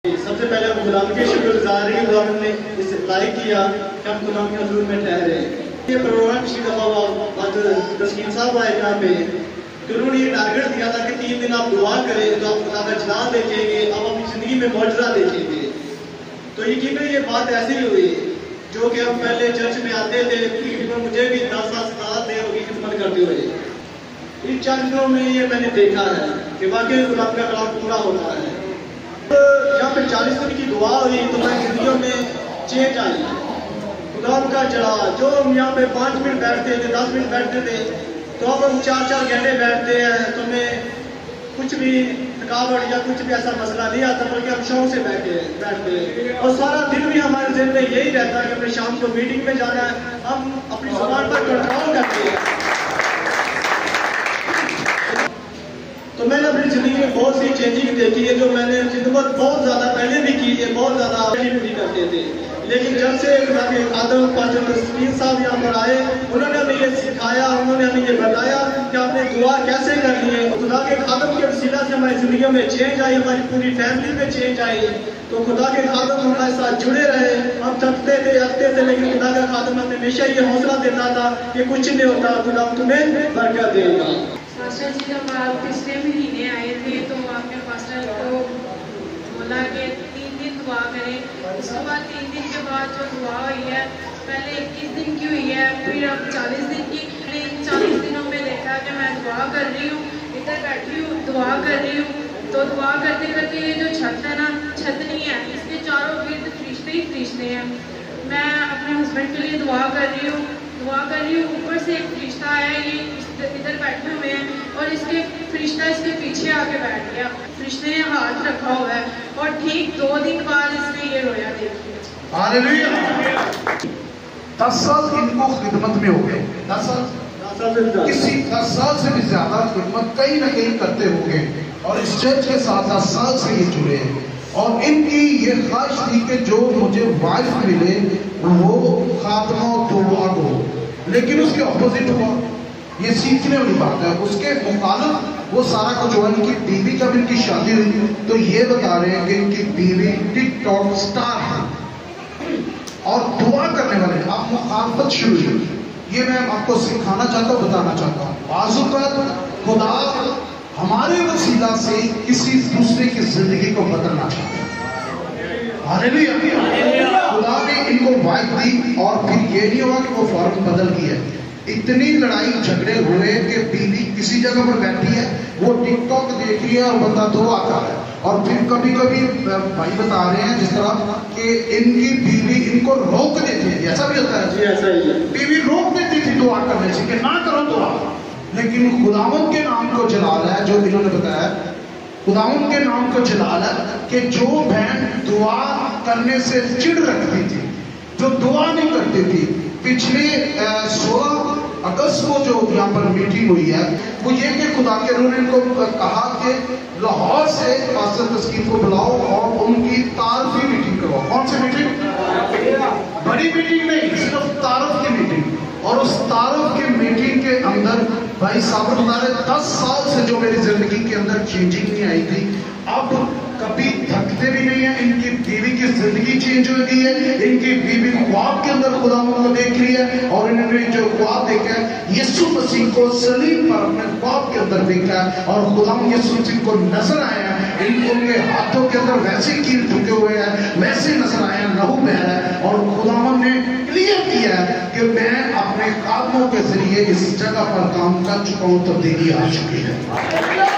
سب سے پہلے ہم غلام کے شکر گزار ہیں کہ ہم نے اس اپلائی کیا کہ ہم غلام کے حضور میں ٹھہرے. یہ پروگرام پچھلی دفعہ آج تسکین صاحب آئے یہاں پہ کہ انہوں نے یہ ٹارگیٹ دیا تھا کہ 3 دن آپ دعا کریں تو آپ خدا کا جلال دیکھیں گے, آپ اپنی زندگی میں معجزہ دیکھیں گے. تو یقیناً یہ بات ایسی ہوئی جو کہ ہم پہلے چرچ میں آتے تھے, مجھے بھی 10 سال 17 دیر ہوگی خدمت کرتے ہوئے. ان 4 دنوں میں یہ میں نے دیکھا ہے کہ واقعی خدا کا کلام پورا ہوتا ہے. یہاں پہ 40 دن کی دعا ہوئی تو ہماری زندگیوں میں چینج آئی. خدا کا چلا جو ہم یہاں پہ 5 منٹ بیٹھتے تھے, 10 منٹ بیٹھتے تھے, تو اب ہم 4 گھنٹے بیٹھتے ہیں تو ہمیں کچھ بھی تھکاوٹ یا کچھ بھی ایسا مسئلہ نہیں آتا, بلکہ ہم شوق سے بیٹھتے ہیں. اور سارا دن بھی ہمارے ذہن میں یہی رہتا ہے کہ ہمیں شام کو میٹنگ میں جانا ہے, ہم اپنی زبان پر کنٹرول کرتے ہیں. تو میں نے اپنی زندگی میں بہت سی چینجنگ دیکھی ہے جو میں نے خدمت بہت زیادہ پہلے بھی کی ہے, بہت زیادہ پوری کرتے تھے. لیکن جب سے آدم پاچو تسکین صاحب یہاں پر آئے, انہوں نے ہمیں یہ سکھایا, انہوں نے ہمیں یہ بتایا کہ آپ نے دعا کیسے کرنی ہے. خدا کے خادم کے وسیلہ سے ہماری زندگیوں میں چینج آئی, ہماری پوری فیملی میں چینج آئی. تو خدا کے خادم ہمارے ساتھ جڑے رہے. ہم تھکتے تھے ہکتے تھے, لیکن خدا کا خادم ہمیں ہمیشہ یہ حوصلہ دیتا تھا کہ کچھ نہیں ہوتا, خدا تمہیں برکت دے گا. پاسٹر جی جب آپ پچھلے مہینے آئے تھے تو آپ نے پاسٹر کو بولا کہ 3 دن دعا کریں. اس کے بعد 3 دن کے بعد جو دعا ہوئی ہے پہلے 21 دن کی ہوئی ہے, پھر اب 40 دن کی. 40 دنوں میں دیکھا کہ میں دعا کر رہی ہوں, ادھر بیٹھی ہوں دعا کر رہی ہوں, تو دعا کرتے کرتے یہ جو چھت ہے نا, چھت نہیں ہے, اس کے چاروں گرد فرشتے ہی فرشتے ہیں. میں اپنے ہسبینڈ کے لیے دعا کر رہی ہوں, اوپر سے ایک فرشتہ آیا, یہ ادھر بیٹھے ہوئے ہیں اور اس کے فرشتہ اس کے پیچھے آ کے بیٹھ گیا. فرشتے نے ہاتھ رکھا ہوا ہے اور ٹھیک 2 دن بعد اس نے یہ رویا. دیکھیے ہاللیلویا. 10 سال ان کو خدمت میں ہو گئے, 10 سال کسی 10 سال سے بھی زیادہ خدمت کہیں نہ کہیں کرتے ہوں گے, اور اس چرچ کے ساتھ 10 سال سے یہ جڑے ہیں. اور ان کی یہ خواہش تھی کہ جو مجھے وائف ملے وہ خاتمہ دعا ہو, لیکن اس کے اپوزٹ ہوا. یہ سیکھنے والی بات ہے. اس کے مخالف وہ سارا کچھ ہوا. ان کی بیوی جب ان کی شادی ہوئی تو یہ بتا رہے ہیں کہ ان کی بیوی ٹک ٹاک سٹار ہے اور دعا کرنے والے. اب مخالفت شروع ہوئی. یہ میں آپ کو سکھانا چاہتا ہوں, بتانا چاہتا ہوں. بعض اوقات خدا ہمارے وسیلہ سے کسی دوسرے کی زندگی کو بدلنا چاہتا ہے. ہاللیلویا. خدا نے ان کو وعدہ دی اور پھر یہ نہیں ہوا کہ وہ فوراً بدل گیا. اتنی لڑائی جھگڑے ہوئے کہ بیوی کسی جگہ پر بیٹھی ہے, وہ ٹک ٹاک دیکھ رہی ہے اور بندہ دعا کر رہا ہے. اور پھر کبھی کبھی بھائی بتا رہے ہیں جس طرح کہ ان کی بیوی ان کو روک دیتی ہے. ایسا بھی ہوتا ہے, جی ایسا ہی ہے. بیوی روک دیتی تھی دعا کرنے سے کہ نہ کرو دعا. لیکن خداوند کے نام کو جلال ہے جو انہوں نے بتایا, خداوند کے نام کو جلال ہے کہ جو بہن دعا کرنے سے چڑ رکھتی تھی, جو دعا نہیں کرتی تھی. پچھلے 16 اگست کو جو یہاں پر میٹنگ ہوئی ہے وہ یہ کہ خدا کے روح نے ان کو کہا کہ لاہور سے پاسٹر تسکین کو بلاؤ اور ان کی تعارفی میٹنگ کرواؤ. کون سی میٹنگ؟ بڑی میٹنگ نہیں, صرف تعارف کی میٹنگ. اور اس تعارف کی میٹنگ کے اندر بھائی صاحب بتا رہے 10 سال سے جو میری زندگی کے اندر چینجنگ نہیں آئی تھی, اب کبھی تھکتے بھی نہیں ہیں. ان کی بیوی کی زندگی چینج ہو گئی ہے. ان کی بیوی خواب کے اندر خدا کو دیکھ رہی ہے, اور انہوں نے جو خواب دیکھا ہے یسوع مسیح کو صلیب پر اپنے خواب کے اندر دیکھا ہے, اور خدا یسوع مسیح کو نظر آیا ہے. ان کے ہاتھوں کے اندر ویسے کیل ٹھکے ہوئے ہیں, ویسے نظر آیا, لہو بہ رہا ہے. اور خدا نے کلیئر کیا ہے کہ میں اپنے خادموں کے ذریعے اس جگہ پر کام کر چکا ہوں, تبدیلی آ چکی ہے.